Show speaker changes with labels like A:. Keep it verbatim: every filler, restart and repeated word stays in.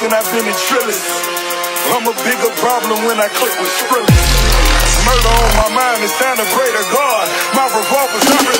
A: than I've been in Trillis. I'm a bigger problem when I click with Skrillex. Murder on my mind, it's time to pray to God. My revolver's not